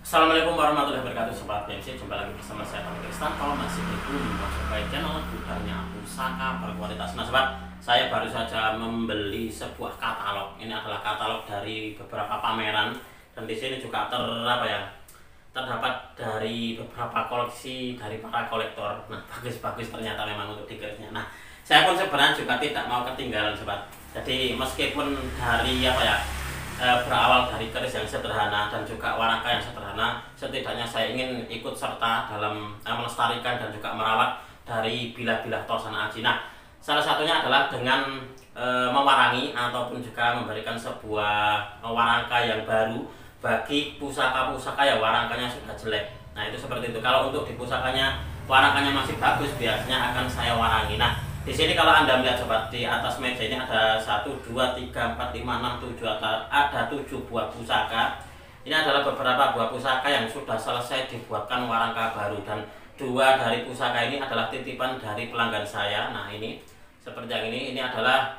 Assalamualaikum warahmatullahi wabarakatuh Sobat PMC, jumpa lagi bersama saya Pak Kristan. Kalau masih belum mencoba channel gudangnya pusaka berkualitas. Nah sobat, saya baru saja membeli sebuah katalog. Ini adalah katalog dari beberapa pameran. Dan di sini juga terdapat dari beberapa koleksi dari para kolektor. Nah bagus-bagus ternyata memang untuk dikerisnya. Nah saya pun sebenarnya juga tidak mau ketinggalan sobat. Jadi meskipun dari berawal dari keris yang sederhana dan juga warangka yang sederhana, setidaknya saya ingin ikut serta dalam melestarikan dan juga merawat dari bilah-bilah Tosana Aji. Nah, salah satunya adalah dengan mewarangi ataupun juga memberikan sebuah warangka yang baru bagi pusaka-pusaka yang warangkanya sudah jelek. Nah, itu seperti itu. Kalau untuk di pusakanya warangkanya masih bagus, biasanya akan saya warangi. Nah, di sini kalau Anda melihat sobat, di atas meja ini ada 1, 2, 3, 4, 5, 6, 7, ada 7 buah pusaka. Ini adalah beberapa buah pusaka yang sudah selesai dibuatkan warangka baru, dan 2 dari pusaka ini adalah titipan dari pelanggan saya. Nah ini seperti yang ini adalah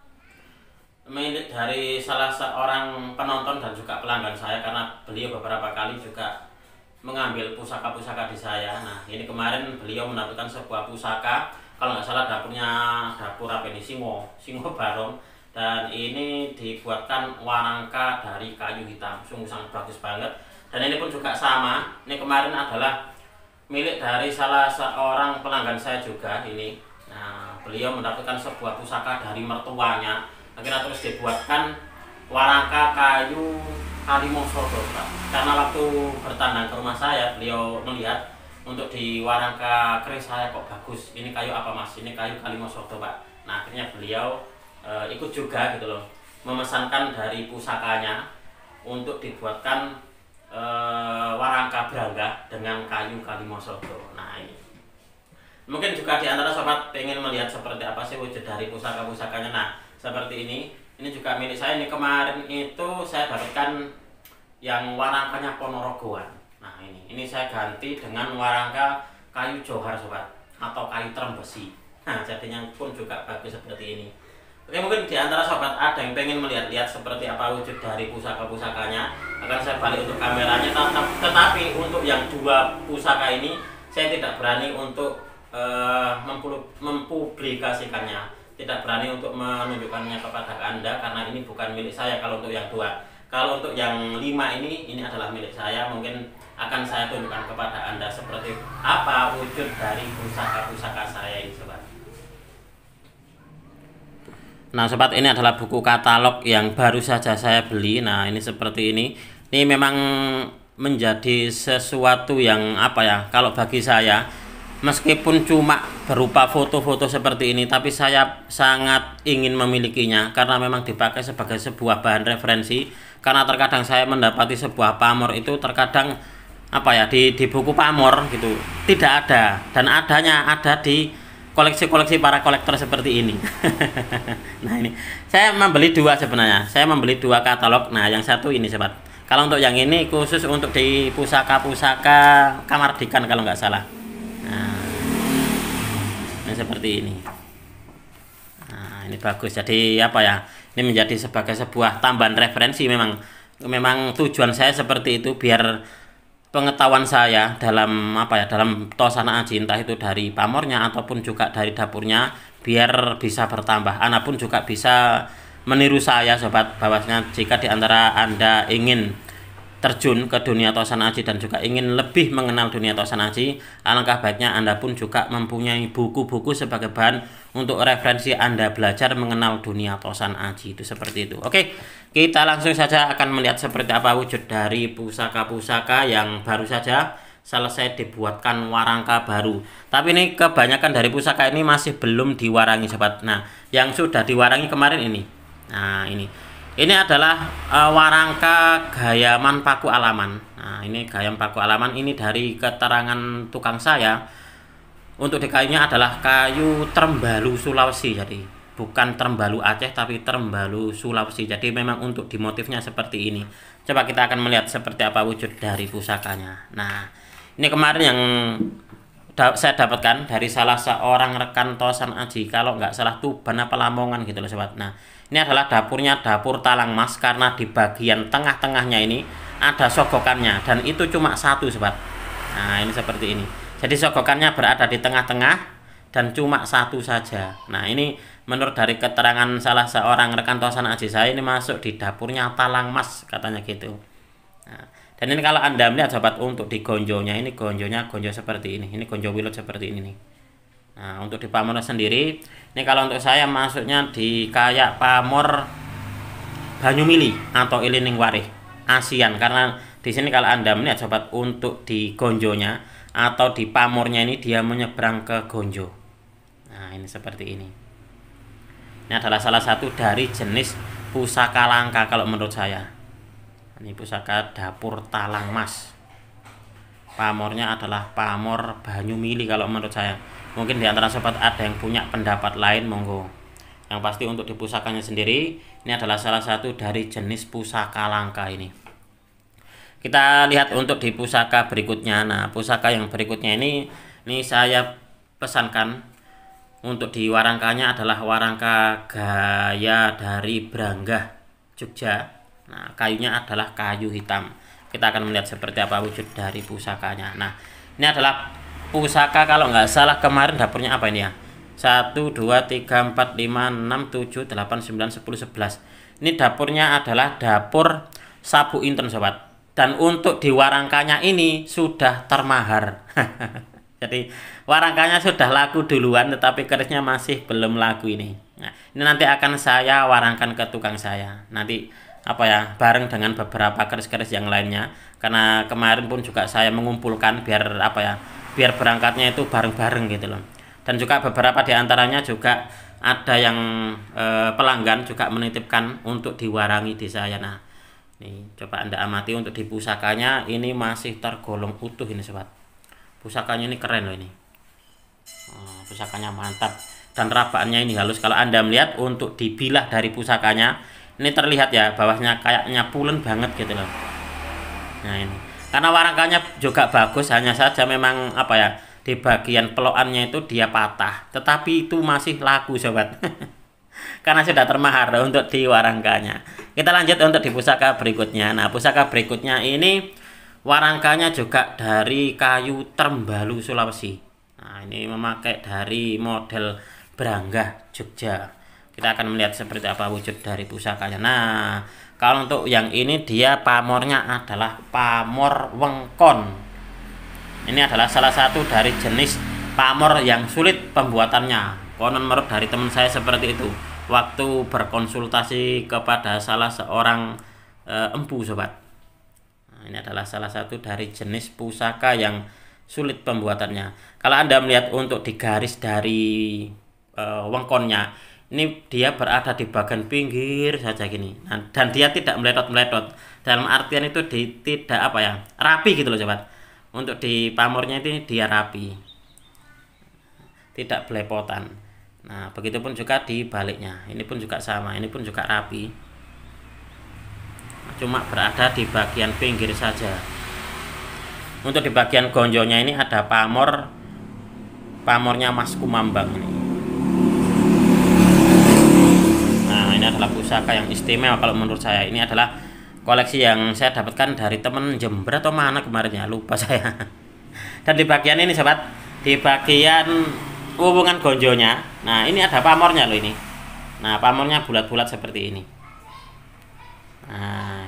milik dari salah seorang penonton dan juga pelanggan saya, karena beliau beberapa kali juga mengambil pusaka-pusaka di saya. Nah ini kemarin beliau mendapatkan sebuah pusaka, kalau nggak salah dapur apa ini, Singo Barong, dan ini dibuatkan warangka dari kayu hitam, sungguh sangat bagus banget. Dan ini pun juga sama, ini kemarin adalah milik dari salah seorang pelanggan saya juga ini. Nah beliau mendapatkan sebuah pusaka dari mertuanya, akhirnya terus dibuatkan warangka kayu Kalimosodo, karena waktu bertandang ke rumah saya beliau melihat untuk di warangka keris saya kok bagus, ini kayu apa mas, ini kayu Kalimosodo pak. Nah akhirnya beliau ikut juga gitu loh, memesankan dari pusakanya untuk dibuatkan warangka berangga dengan kayu Kalimosodo. Nah ini mungkin juga di antara sobat pengen melihat seperti apa sih wujud dari pusaka-pusakanya. Nah seperti ini juga milik saya. Ini kemarin itu saya dapatkan yang warangkanya Ponorogoan. Nah ini saya ganti dengan warangka kayu johar sobat, atau kayu trem besi. Nah jadinya pun juga bagus seperti ini. Oke, mungkin di antara sobat ada yang pengen melihat-lihat seperti apa wujud dari pusaka-pusakanya, akan saya balik untuk kameranya. Tetapi untuk yang 2 pusaka ini saya tidak berani untuk mempublikasikannya, tidak berani untuk menunjukkannya kepada Anda, karena ini bukan milik saya kalau untuk yang 2. Kalau untuk yang 5 ini adalah milik saya. Mungkin akan saya tunjukkan kepada Anda seperti apa wujud dari pusaka-pusaka saya ini sobat. Nah sobat, ini adalah buku katalog yang baru saja saya beli. Nah ini seperti ini. Ini memang menjadi sesuatu yang kalau bagi saya, meskipun cuma berupa foto-foto seperti ini, tapi saya sangat ingin memilikinya karena memang dipakai sebagai sebuah bahan referensi. Karena terkadang saya mendapati sebuah pamor itu terkadang di buku pamor gitu tidak ada, dan adanya ada di koleksi-koleksi para kolektor seperti ini. Nah ini saya membeli 2 sebenarnya. Saya membeli 2 katalog. Nah yang satu ini sobat. Kalau untuk yang ini khusus untuk di pusaka-pusaka Kamardikan kalau nggak salah. Nah ini seperti ini. Nah ini bagus. Jadi ini menjadi sebagai sebuah tambahan referensi. Memang tujuan saya seperti itu, biar pengetahuan saya dalam dalam Tosana Aji, entah itu dari pamornya ataupun juga dari dapurnya, biar bisa bertambah. Anda pun juga bisa meniru saya sobat, bahwasanya jika di antara Anda ingin terjun ke dunia Tosana Aji dan juga ingin lebih mengenal dunia Tosana Aji, alangkah baiknya Anda pun juga mempunyai buku-buku sebagai bahan untuk referensi Anda belajar mengenal dunia Tosana Aji. Itu seperti itu. Oke, kita langsung saja akan melihat seperti apa wujud dari pusaka-pusaka yang baru saja selesai dibuatkan warangka baru. Tapi ini kebanyakan dari pusaka ini masih belum diwarangi sobat. Nah yang sudah diwarangi kemarin ini. Nah ini adalah warangka Gayaman Paku Alaman. Nah ini Gayam Paku Alaman, ini dari keterangan tukang saya, untuk di kayunya adalah kayu Trembalu Sulawesi. Jadi bukan Trembalu Aceh tapi Trembalu Sulawesi. Jadi memang untuk di motifnya seperti ini. Coba kita akan melihat seperti apa wujud dari pusakanya. Nah ini kemarin yang saya dapatkan dari salah seorang rekan Tosana Aji, kalau nggak salah Tuban apa Lamongan gitu loh sobat. Nah ini adalah dapurnya, dapur Talang Mas, karena di bagian tengah-tengahnya ini ada sogokannya, dan itu cuma satu sobat. Nah ini seperti ini. Jadi sogokannya berada di tengah-tengah dan cuma satu saja. Nah ini menurut dari keterangan salah seorang rekan tosan aji saya, ini masuk di dapurnya Talang Mas katanya gitu. Nah, dan ini kalau Anda melihat sobat, untuk di gonjonya ini, gonjonya gonjo seperti ini gonjo wilot seperti ini nih. Nah untuk di pamor sendiri ini, kalau untuk saya masuknya di kayak pamor Banyumili atau Ilining Warih ASEAN, karena di sini kalau Anda melihat sobat, untuk di gonjonya atau di pamornya ini dia menyeberang ke gonjo. Nah ini seperti ini. Ini adalah salah satu dari jenis pusaka langka kalau menurut saya. Ini pusaka dapur Talang Mas. Pamornya adalah pamor Banyumili kalau menurut saya. Mungkin di antara sobat ada yang punya pendapat lain, monggo. Yang pasti untuk di pusakanya sendiri, ini adalah salah satu dari jenis pusaka langka ini. Kita lihat untuk di pusaka berikutnya. Nah pusaka yang berikutnya ini saya pesankan untuk di warangkanya adalah warangka gaya dari Branggah Jogja. Nah kayunya adalah kayu hitam. Kita akan melihat seperti apa wujud dari pusakanya. Nah ini adalah pusaka, kalau nggak salah kemarin dapurnya apa ini ya, 1, 2, 3, 4, 5, 6, 7, 8, 9, 10, 11. Ini dapurnya adalah dapur Sabu Inten sobat. Dan untuk di warangkanya ini sudah termahar. Jadi warangkanya sudah laku duluan, tetapi kerisnya masih belum laku ini. Nah ini nanti akan saya warangkan ke tukang saya. Nanti bareng dengan beberapa keris-keris yang lainnya. Karena kemarin pun juga saya mengumpulkan biar biar berangkatnya itu bareng-bareng gitu loh. Dan juga beberapa diantaranya juga ada yang pelanggan juga menitipkan untuk diwarangi di saya. Nah ini coba Anda amati untuk di pusakanya, ini masih tergolong utuh ini sobat. Pusakanya ini keren loh ini. Pusakanya mantap dan rabaannya ini halus. Kalau Anda melihat untuk dibilah dari pusakanya, ini terlihat ya bawahnya kayaknya pulen banget gitu loh. Nah ini karena warangkanya juga bagus, hanya saja memang di bagian pelokannya itu dia patah, tetapi itu masih laku sobat. Karena sudah termahar untuk di warangkanya. Kita lanjut untuk di pusaka berikutnya. Nah pusaka berikutnya ini warangkanya juga dari kayu Trembalu Sulawesi. Nah ini memakai dari model Branggah Jogja. Kita akan melihat seperti apa wujud dari pusakanya. Nah kalau untuk yang ini dia pamornya adalah pamor wengkon. Ini adalah salah satu dari jenis pamor yang sulit pembuatannya. Konon menurut dari teman saya seperti itu waktu berkonsultasi kepada salah seorang empu sobat. Nah, ini adalah salah satu dari jenis pusaka yang sulit pembuatannya. Kalau Anda melihat untuk di garis dari wengkonnya, ini dia berada di bagian pinggir saja gini. Nah, dan dia tidak meletot-meletot. Dalam artian itu tidak rapi gitu loh sobat. Untuk di pamornya ini dia rapi, tidak belepotan. Nah begitupun juga di baliknya, ini pun juga sama, ini pun juga rapi, cuma berada di bagian pinggir saja. Untuk di bagian gonjonya ini ada pamornya Mas Kumambang ini. Nah ini adalah pusaka yang istimewa kalau menurut saya. Ini adalah koleksi yang saya dapatkan dari temen Jember atau mana kemarin ya, lupa saya. Dan di bagian ini sobat, di bagian hubungan gonjonya, nah ini ada pamornya loh ini. Nah pamornya bulat-bulat seperti ini. Nah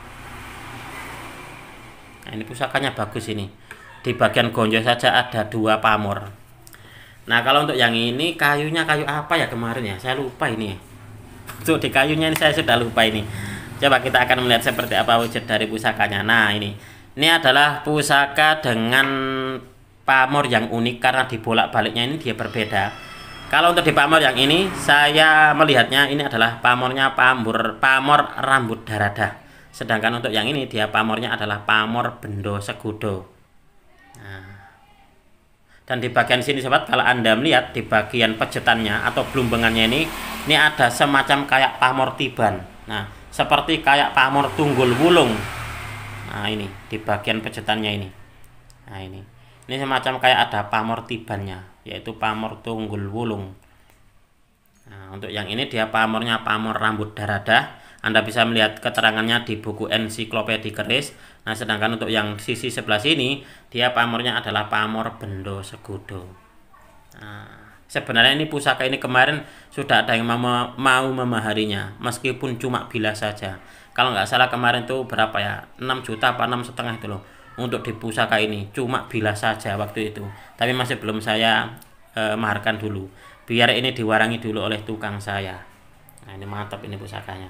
ini pusakanya bagus ini. Di bagian gonjo saja ada 2 pamor. Nah kalau untuk yang ini kayunya kayu apa ya kemarin ya, saya lupa ini. Untuk di kayunya ini saya sudah lupa ini. Coba kita akan melihat seperti apa wujud dari pusakanya. Nah ini adalah pusaka dengan pamor yang unik karena di bolak-baliknya ini dia berbeda. Kalau untuk di pamor yang ini saya melihatnya ini adalah pamornya pamor rambut darada. Sedangkan untuk yang ini dia pamornya adalah pamor bendo segudo. Nah, dan di bagian sini sobat, kalau Anda melihat di bagian pejetannya atau blumbengannya ini ada semacam kayak pamor tiban. Nah seperti kayak pamor tunggul wulung. Nah ini di bagian pejetannya ini. Nah ini semacam kayak ada pamor tibannya, yaitu pamor tunggul wulung. Nah untuk yang ini dia pamornya pamor rambut darada. Anda bisa melihat keterangannya di buku ensiklopedia keris. Nah, sedangkan untuk yang sisi sebelah sini, dia pamornya adalah pamor Bendo Segudo. Nah, sebenarnya ini pusaka ini kemarin sudah ada yang mau memaharinya, meskipun cuma bilas saja. Kalau nggak salah kemarin tuh berapa ya, 6 juta apa 6,5 itu loh untuk di pusaka ini, cuma bilas saja waktu itu. Tapi masih belum saya maharkan dulu, biar ini diwarangi dulu oleh tukang saya. Nah, ini mantap ini pusakanya.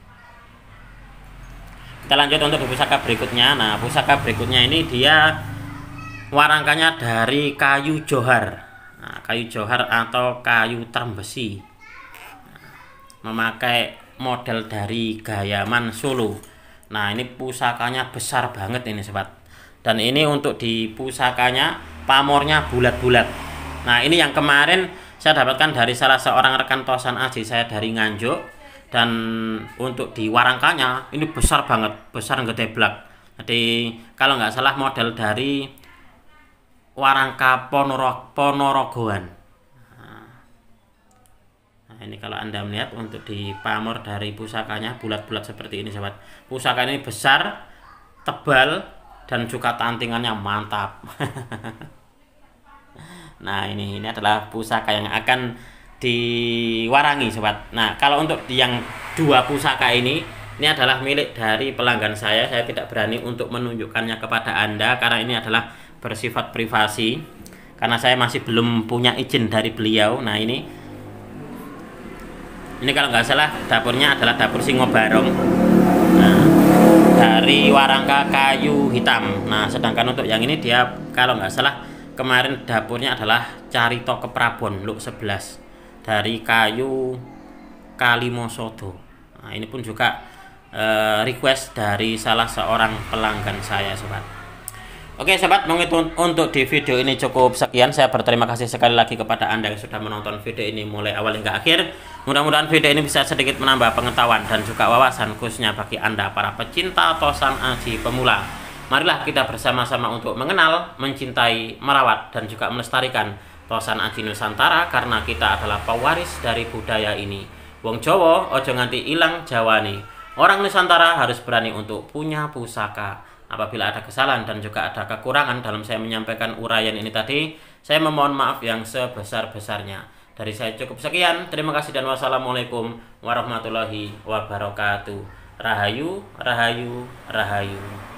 Kita lanjut untuk pusaka berikutnya. Nah, pusaka berikutnya ini dia warangkanya dari kayu johar. Nah, kayu johar atau kayu trembesi. Memakai model dari Gayaman Solo. Nah, ini pusakanya besar banget ini sobat. Dan ini untuk di pusakanya pamornya bulat-bulat. Nah, ini yang kemarin saya dapatkan dari salah seorang rekan Tosan Aji saya dari Nganjuk. Dan untuk di warangkanya ini besar banget, besar gede blak. Jadi kalau nggak salah model dari warangka Ponorogoan. Nah, ini kalau Anda melihat untuk di pamor dari pusakanya bulat-bulat seperti ini sobat. Pusaka ini besar, tebal, dan juga tantingannya mantap. Nah, ini adalah pusaka yang akan diwarangi sobat. Nah, kalau untuk yang dua pusaka ini adalah milik dari pelanggan saya. Saya tidak berani untuk menunjukkannya kepada Anda karena ini adalah bersifat privasi. Karena saya masih belum punya izin dari beliau. Nah, ini kalau nggak salah dapurnya adalah dapur Singobarong. Nah, dari warangka kayu hitam. Nah, sedangkan untuk yang ini dia kalau nggak salah kemarin dapurnya adalah Carito Keprabon Luk 11 dari kayu Kalimosodo. Nah, ini pun juga request dari salah seorang pelanggan saya sobat. Oke sobat, mungkin untuk di video ini cukup sekian. Saya berterima kasih sekali lagi kepada Anda yang sudah menonton video ini mulai awal hingga akhir. Mudah-mudahan video ini bisa sedikit menambah pengetahuan dan juga wawasan khususnya bagi Anda para pecinta Tosan Aji pemula. Marilah kita bersama-sama untuk mengenal, mencintai, merawat, dan juga melestarikan Tosan Aji Nusantara karena kita adalah pewaris dari budaya ini. Wong Jawa ojo nganti ilang Jawane. Orang Nusantara harus berani untuk punya pusaka. Apabila ada kesalahan dan juga ada kekurangan dalam saya menyampaikan uraian ini tadi, saya memohon maaf yang sebesar-besarnya. Dari saya cukup sekian. Terima kasih dan wassalamualaikum warahmatullahi wabarakatuh. Rahayu, rahayu, rahayu.